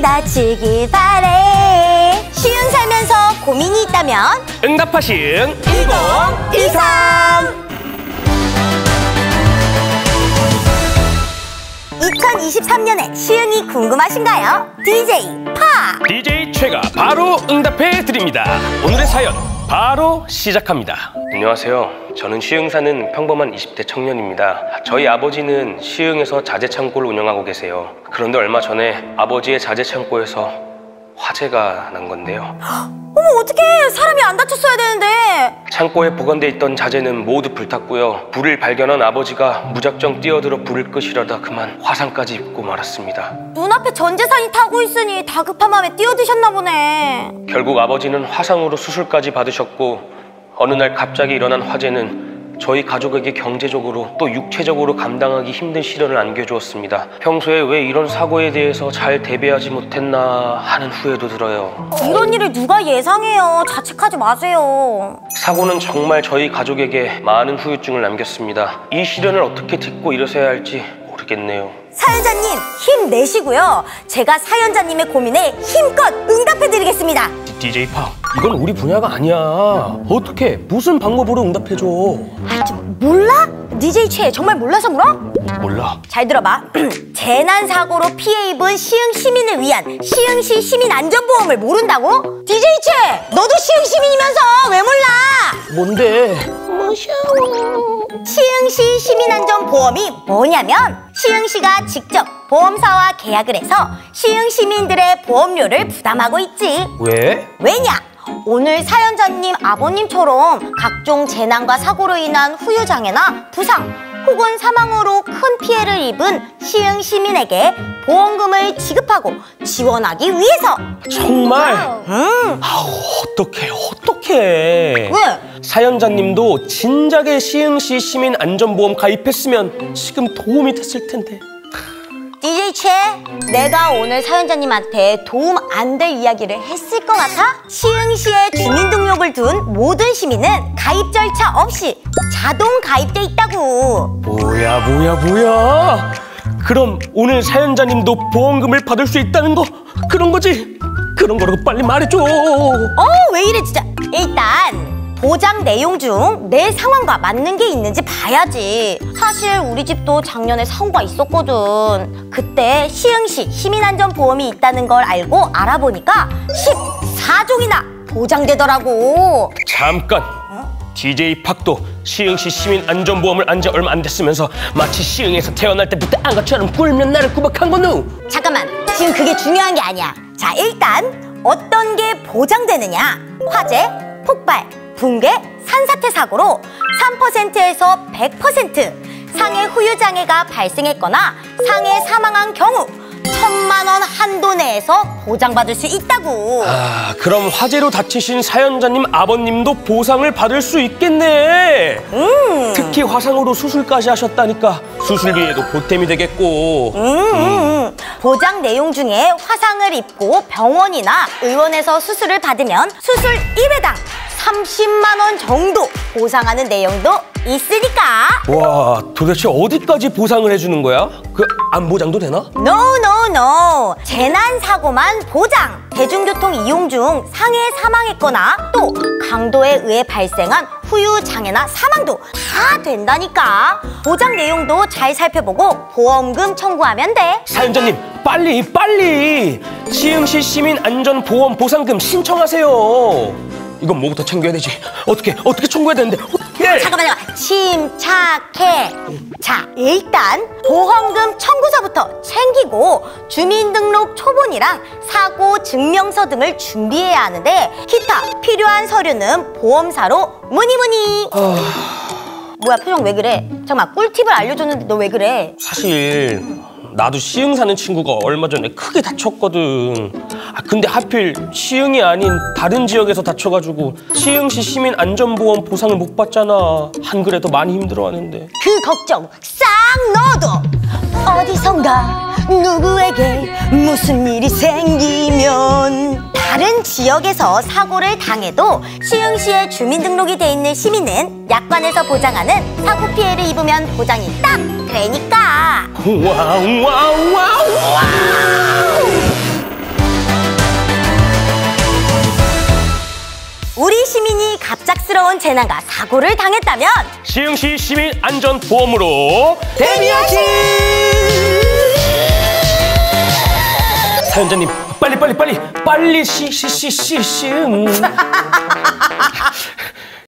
다치길 바래. 시흥 살면서 고민이 있다면 응답하시흥 2023. 2023년에 시흥이 궁금하신가요? DJ 파! DJ 최가 바로 응답해 드립니다. 오늘의 사연 바로 시작합니다. 안녕하세요. 저는 시흥 사는 평범한 20대 청년입니다. 저희 아버지는 시흥에서 자재창고를 운영하고 계세요. 그런데 얼마 전에 아버지의 자재창고에서 화재가 난 건데요. 어머, 어떡해! 사람이 안 다쳤어야 되는데! 창고에 보관돼 있던 자재는 모두 불탔고요. 불을 발견한 아버지가 무작정 뛰어들어 불을 끄시려다 그만 화상까지 입고 말았습니다. 눈앞에 전 재산이 타고 있으니 다급한 마음에 뛰어드셨나 보네. 결국 아버지는 화상으로 수술까지 받으셨고, 어느 날 갑자기 일어난 화재는 저희 가족에게 경제적으로 또 육체적으로 감당하기 힘든 시련을 안겨주었습니다. 평소에 왜 이런 사고에 대해서 잘 대비하지 못했나 하는 후회도 들어요. 이런 일을 누가 예상해요. 자책하지 마세요. 사고는 정말 저희 가족에게 많은 후유증을 남겼습니다. 이 시련을 어떻게 딛고 일어서야 할지 모르겠네요. 사연자님 힘내시고요. 제가 사연자님의 고민에 힘껏 응답해드리겠습니다. DJ 파, 이건 우리 분야가 아니야. 어떻게 무슨 방법으로 응답해줘? 몰라? DJ 최 정말 몰라서 물어? 몰라. 잘 들어봐. 재난사고로 피해 입은 시흥 시민을 위한 시흥시 시민안전보험을 모른다고? DJ 최, 너도 시흥 시민이면서 왜 몰라? 뭔데? 무서워. 시흥시 시민안전보험이 뭐냐면 시흥시가 직접 보험사와 계약을 해서 시흥 시민들의 보험료를 부담하고 있지. 왜? 왜냐? 오늘 사연자님 아버님처럼 각종 재난과 사고로 인한 후유장애나 부상 혹은 사망으로 큰 피해를 입은 시흥 시민에게 보험금을 지급하고 지원하기 위해서. 정말? 응. 아우, 어떡해. 왜? 사연자님도 진작에 시흥시 시민안전보험 가입했으면 지금 도움이 됐을 텐데. DJ 최, 내가 오늘 사연자님한테 도움 안 될 이야기를 했을 것 같아? 시흥시에 주민등록을 둔 모든 시민은 가입 절차 없이 자동 가입돼 있다고. 뭐야? 그럼 오늘 사연자님도 보험금을 받을 수 있다는 거, 그런 거지? 그런 거라고 빨리 말해줘. 왜 이래 진짜. 일단 보장 내용 중 내 상황과 맞는 게 있는지 봐야지. 사실 우리 집도 작년에 사고가 있었거든. 그때 시흥시 시민안전보험이 있다는 걸 알고 알아보니까 14종이나 보장되더라고. 잠깐. DJ 팍도 시흥시 시민안전보험을 안 지 얼마 안 됐으면서 마치 시흥에서 태어날 때부터 안 것처럼 꿀면 나를 구박한 거누? 잠깐만, 지금 그게 중요한 게 아니야. 자, 일단 어떤 게 보장되느냐. 화재, 폭발, 붕괴, 산사태 사고로 3%에서 100% 상해 후유장애가 발생했거나 상해 사망한 경우 1,000만 원 한도 내에서 보장받을 수 있다고. 그럼 화재로 다치신 사연자님 아버님도 보상을 받을 수 있겠네. 특히 화상으로 수술까지 하셨다니까 수술비에도 보탬이 되겠고. 보장 내용 중에 화상을 입고 병원이나 의원에서 수술을 받으면 수술 1회당 30만 원 정도 보상하는 내용도 있으니까. 와, 도대체 어디까지 보상을 해주는 거야? 그 안 보장도 되나? No. 재난사고만 보장. 대중교통 이용 중 상해 사망했거나 또 강도에 의해 발생한 후유장애나 사망도 다 된다니까. 보장 내용도 잘 살펴보고 보험금 청구하면 돼. 사연자님, 빨리 시흥시 시민안전보험 보상금 신청하세요. 이건 뭐부터 챙겨야 되지? 어떻게 청구해야 되는데? 어떻게? 잠깐만요. 침착해. 자, 일단 보험금 청구서부터 챙기고 주민등록 초본이랑 사고 증명서 등을 준비해야 하는데 기타 필요한 서류는 보험사로 문의. 뭐야, 표정 왜 그래? 잠깐만, 꿀팁을 알려줬는데 너 왜 그래? 사실 나도 시흥 사는 친구가 얼마 전에 크게 다쳤거든. 근데 하필 시흥이 아닌 다른 지역에서 다쳐가지고 시흥시 시민안전보험 보상을 못 받잖아. 한글에도 많이 힘들어하는데. 그 걱정 싹 넣어도 어디선가 누구에게 무슨 일이 생기면 다른 지역에서 사고를 당해도 시흥시에 주민등록이 돼 있는 시민은 약관에서 보장하는 사고 피해를 입으면 보장이 딱 되니까. 와우. 우리 시민이 갑작스러운 재난과 사고를 당했다면 시흥시 시민 안전보험으로 대비하시! 사연자님 빨리 시흥